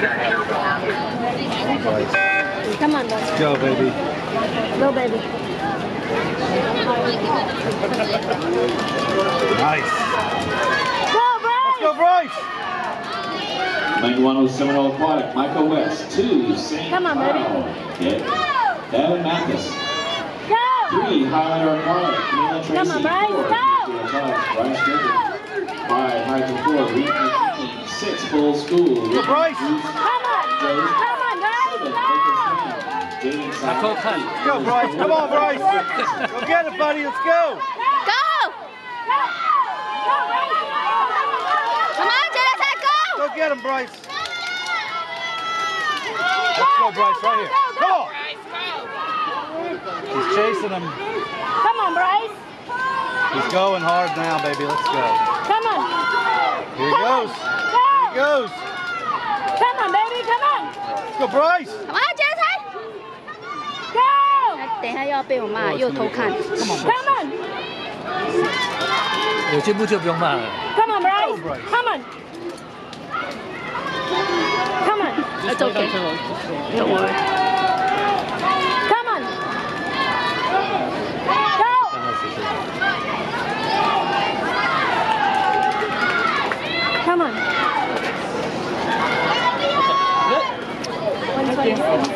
Come on, Bryce. Go, baby. Go, baby. Nice. Go, Bryce. Let's go, Bryce. Bank 1 Seminole Aquatic, Michael West. 2, St. Come on, baby. Okay. Evan Mathis. Go. 3, Highlander Aquatic, Camila Tracy. Come on, Bryce. 4, Go. Bryce Griffin. 5, Hydro 4, Reed. 6, Full School. Go, Bryce. Come on. Come on, Bryce. Go. Michael Go, Bryce. Come on, Bryce. Go get it, buddy. Let's go. Go. Come on, Jennifer, go. Go get him, Bryce. Let's go, Bryce, right here. Come on. He's chasing him. Come on, Bryce. He's going hard now, baby. Let's go. Come on. Here he goes. Here he goes. Come on, baby. Come on. Let's go, Bryce. Come on, Jennifer. Go. 等一下又要被我骂，又偷看。Come on. 有进步就不用骂了。 Come on, Bryce. Come on. Come on. It's okay. Don't worry. Come on. Go. Come on.